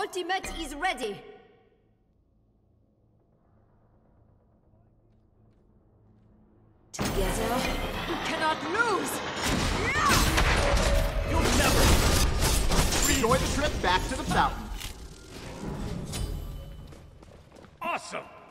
ultimate is ready. Together, we cannot lose! You'll never! Enjoy the trip back to the fountain. Awesome!